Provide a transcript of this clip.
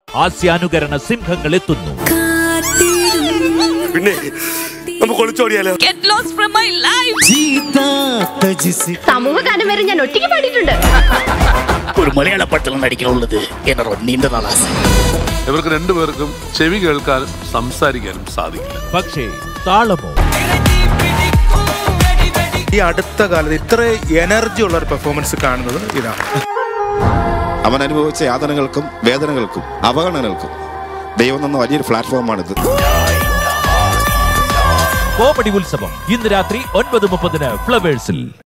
ഹാസ്യാനുകരണ സിംഹങ്ങൾ എത്തുന്നു. പിന്നെ നമുക്ക് ഒളിച്ചോടിയാലോ? സമൂഹഗാനം വരെ ഞാൻ ഒറ്റയ്ക്ക് പാടിയിട്ടുണ്ട്. ഒരു മലയാള പട്ടണം നടിക്കാനുള്ളത് എന്നെ നീണ്ട നാളാണ്. ഇവർക്ക് രണ്ടുപേർക്കും ചെവി കേൾക്കാനും സംസാരിക്കാനും സാധിക്കില്ല. പക്ഷേ താളമോ? ഈ അടുത്ത കാലത്ത് ഇത്ര എനർജി ഉള്ള ഒരു പെർഫോമൻസ് കാണുന്നത് ഇതാണ്. അവൻ അനുഭവിച്ച യാതനകൾക്കും വേദനകൾക്കും അവഗണനകൾക്കും ദൈവം തന്ന വലിയൊരു പ്ലാറ്റ്ഫോമാണിത്. കോമഡി ഉത്സവം ഇന്ന് രാത്രി 9:30 ഫ്ലവേഴ്സിൽ.